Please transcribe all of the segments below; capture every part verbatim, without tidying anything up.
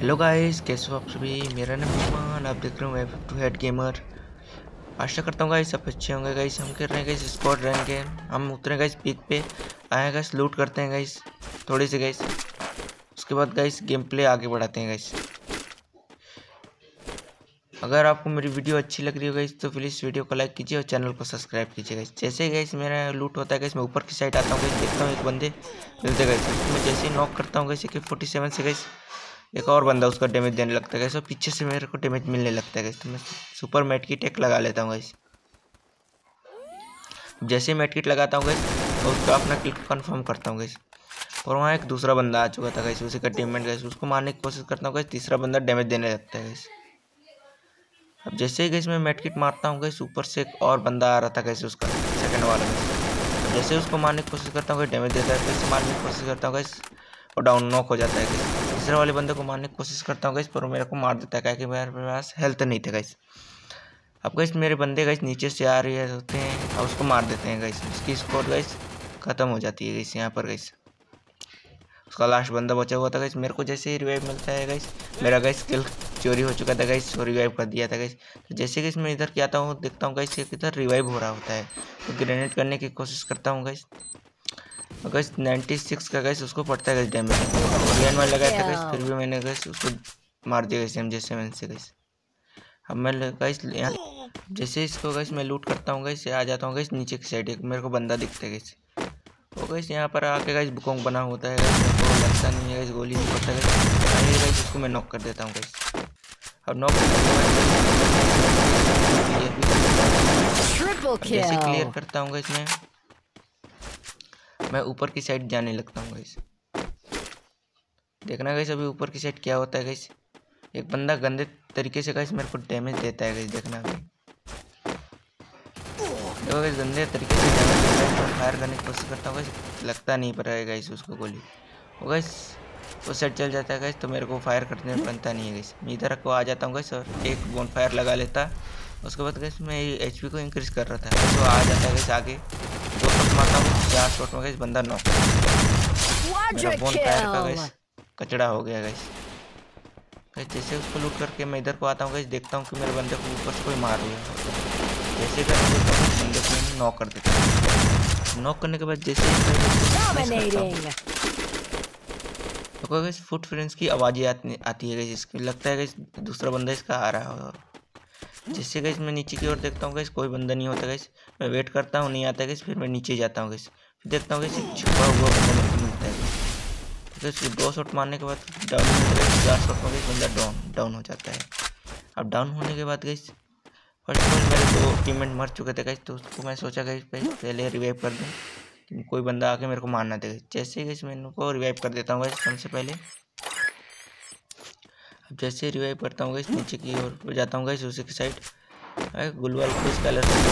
Hello guys, कैसे हो आप सभी। मेरा नाम ईमान, आप देख रहे हो एफ टू हेड गेमर। आशा करता हूँ गाइस सब अच्छे होंगे। गाइस हम कर रहे हैं गाइस स्क्वाड रैंक के। हम उतरे गाइस पीक पे आए गाइस, लूट करते हैं गाइस थोड़ी सी गाइस। उसके बाद गाइस गेम प्ले आगे बढ़ाते हैं गाइस। अगर आपको मेरी वीडियो अच्छी लग रही हो गाइस तो प्लीज़ वीडियो को लाइक कीजिए और चैनल को सब्सक्राइब कीजिए गाइस। जैसे ही गाइस मेरा लूट होता है गाइस, मैं ऊपर की साइड आता हूँ गाइस, देखता हूँ एक बंदे मिलते गाइस। मैं जैसे ही नॉक करता हूँ गाइस ए के फोर्टी सेवन से गाइस, एक और बंदा उसका डैमेज देने लगता है गाइस, और पीछे से मेरे को डैमेज मिलने लगता है गाइस। तो मैं सुपर मेट की टेक लगा लेता हूँ गाइस। जैसे ही मेट किट लगाता हूँ गाइस तो उसका अपना किल कंफर्म करता हूँ गाइस। और वहाँ एक दूसरा बंदा आ चुका था गाइस, उसी का टीममेट गाइस, उसको मारने की कोशिश करता हूँ गाइस। तीसरा बंदा डैमेज देने लगता है गाइस। अब जैसे ही गाइस मैं मेट किट मारता हूँ गाइस, ऊपर से एक और बंदा आ रहा था गाइस, उसका सेकंड वाला गाइस। जैसे उसको मारने की कोशिश करता हूँ गाइस, डैमेज देता है। फिर मारने की कोशिश करता हूँ गाइस और डाउन नॉक हो जाता है गाइस। तीसरे वाले बंदे को मारने की कोशिश करता हूँ गाइस, पर वो मेरे को मार देता है क्योंकि मेरे पास हेल्थ नहीं थे गाइस। अब गाइस मेरे बंदे गाइस नीचे से आ रहे होते हैं और उसको मार देते हैं गाइस। उसकी स्कोर गाइस खत्म हो जाती है गाइस। यहाँ पर गाइस उसका लास्ट बंदा बचा हुआ था गाइस। मेरे को जैसे ही रिवाइव मिलता है गाइस, मेरा गाइस किल चोरी हो चुका था गाइस, और रिवाइव कर दिया था गाइस। तो जैसे गाइस मैं इधर क्या आता हूँ, देखता हूँ गाइस इधर रिवाइव हो रहा होता है, तो ग्रेनेड करने की कोशिश करता हूँ गाइस। गाइस नाइन्टी सिक्स का गाइस उसको पड़ता है गाइस डैमेज। रियन में लगाया था गाइस, फिर भी मैंने गाइस उसको मार दिया गाइस एम जे सेवन से गाइस। अब मैं गाइस यहाँ जैसे इसको गाइस मैं लूट करता हूँ गाइस, आ जाता हूँ गाइस नीचे की साइड। एक मेरे को बंदा दिखता है गाइस, वो गाइस यहाँ पर आके गाइस बुकोंग बना होता है गाइस। मेरे को लगता नहीं है गाइस, गोली नहीं पड़ता गाइस। गाइस उसको मैं नॉक कर देता हूँ गाइस। अब नॉक करने के बाद जैसे क्लियर करता हूँ गाइस, मैं मैं ऊपर की साइड जाने लगता हूँ गाइस। देखना गाइस अभी ऊपर की साइड क्या होता है गाइस। एक बंदा गंदे तरीके से गाइस मेरे को डैमेज देता है गाइस। देखना अभी देखो गाइस, गंदे तरीके से डैमेज देता है। तो फायर करने की कोशिश करता हूँ गाइस, लगता नहीं पड़ रहा है गाइस उसको गोली। वो गाइस उस साइड चल जाता है गाइस, तो मेरे को फायर करने में बनता नहीं है गाइस। मैं इधर को आ जाता हूँ गाइस और एक बोन फायर लगा लेता। उसके बाद गाइस मैं एच पी को इंक्रीज कर रहा था, तो आ जाता है गाइस आगे। दो शॉट मारता हूँ, चार शॉट में गाइस बंदा नॉक। मेरा बोन फायर का गाइस कचड़ा हो गया गाइस। गाइस जैसे उसको लूट करके मैं इधर को आता हूँ गाइस, देखता हूँ कि मेरे बंदे को ऊपर से कोई मार रहा है। जैसे कि बंदे को नॉक कर देता हूँ। नॉक करने के बाद जैसे तो गाइस फुट फ्रेंड्स की आवाज़ें आती आती है गाइस, इसकी लगता है गाइस दूसरा बंदा इसका आ रहा होगा। जिससे गाइस मैं नीचे की ओर देखता हूँ गाइस, कोई बंदा नहीं होता गाइस। मैं वेट करता हूँ, नहीं आता गाइस, फिर मैं नीचे जाता हूँ गाइस। फिर देखता हूँ गाइस एक छुपा हुआ बंदा मेरे को मिलता है गाइस। तो दो शॉट मारने के बाद डाउन होता है, चार शॉट में गाइस बंदा डाउन डाउन हो जाता है। अब डाउन होने के बाद गाइस फर्स्ट ऑफ ऑल मेरे दो टीममेट मर चुके थे गाइस, तो उसको मैं सोचा गाइस पहले रिवाइव कर दूँ, कोई बंदा आके मेरे को मारना देगा। जैसे ही मैं इनको रिवाइव कर देता हूँ गाइस सबसे पहले। अब जैसे रिवाइव करता हूँ गाइस, नीचे की ओर जाता हूँ गाइस उसी की साइड। गुलवाल को इस कलर से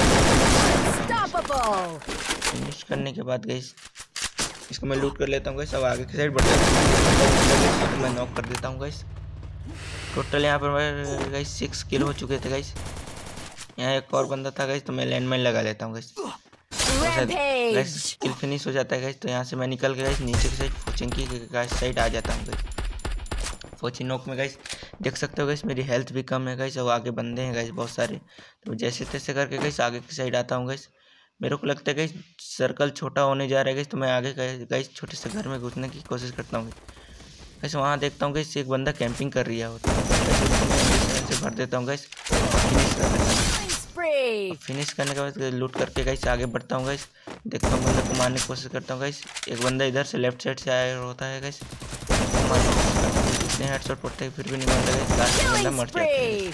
फिनिश करने के बाद गाइस इसको मैं लूट कर लेता हूँ गाइस। अब आगे की साइड बढ़ जाता हूँ, मैं नॉक कर देता हूँ गाइस। टोटल यहाँ पर गाइस सिक्स किल हो चुके थे गाइस। यहाँ एक और बंदा था गाइस, तो मैं लैंडमाइन लगा लेता हूँ गाइस। गाइस किल फिनिश हो जाता है गाइस, तो यहाँ से मैं निकल के गाइस नीचे की साइड फोचिंग की गाइस साइड आ जाता हूँ गाइस। फोचिंग नॉक में गाइस देख सकते हो गाइस मेरी हेल्थ भी कम है गाइस, और आगे बंदे हैं गाइस बहुत सारे। तो जैसे तैसे करके गाइस आगे की साइड आता हूँ गाइस। मेरे को लगता है गाइस सर्कल छोटा होने जा रहा है गाइस, तो मैं आगे गाइस छोटे से घर में घुसने की कोशिश करता हूँ गाइस। वहाँ देखता हूँ गाइस एक बंदा कैंपिंग कर रहा होता है, से भर देता हूँ गाइस, फिनिश कर देता हूँ। फिनिश करने के बाद लूट करके गाइस आगे बढ़ता हूँ गाइस। देखता हूँ बंदे को मारने की कोशिश करता हूँ गाइस। एक बंदा इधर से लेफ्ट साइड से आया होता है गाइस, इतने हेडशॉट पड़ते हैं फिर भी नहीं मरता गाइस। लास्ट में बंदा मर जाता है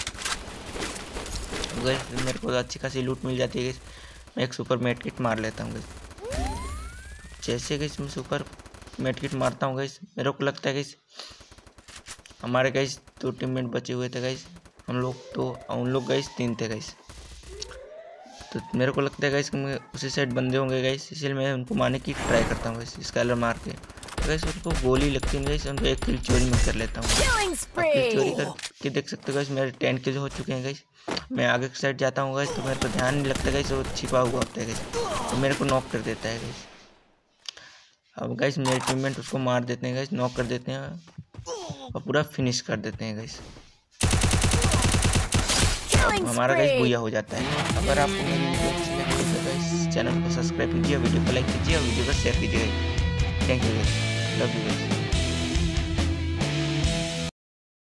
गाइस। मेरे को अच्छी खासी लूट मिल जाती है गाइस। मैं एक सुपर मेट किट मार लेता हूँ गाइस। जैसे गाइस मैं सुपर मेट किट मारता हूँ गाइस, मेरे को लगता है गाइस हमारे गाइस दो टीममेट बचे हुए थे गाइस। हम लोग तो उन लोग गाइस तीन थे गाइस। तो मेरे को लगता है गाइस कि उसी साइड बंदे होंगे गाइस, इसलिए मैं उनको मारने की ट्राई करता हूँ गाइस स्कैलर मार के। तो गाइस उनको गोली लगती है गाइस, उनको एक किल चोरी में कर लेता हूँ। किल चोरी करके देख सकते हो गाइस मेरे टेन किल हो चुके हैं गाइस। मैं आगे की साइड जाता हूँ गाइस, तो मेरे को ध्यान नहीं लगता गाइस वो छिपा हुआ होता है गाइस, तो मेरे को नॉक कर देता है गाइस। अब गाइस मेरे टीममेट उसको मार देते हैं गाइस, नॉक कर देते हैं और पूरा फिनिश कर देते हैं गाइस। हमारा गाइस बुया हो जाता है। अगर आपको मेरी वीडियो अच्छी लगी तो गाइस चैनल को सब्सक्राइब कीजिए, वीडियो को लाइक कीजिए और वीडियो को शेयर कीजिए। Thank you guys, love you guys.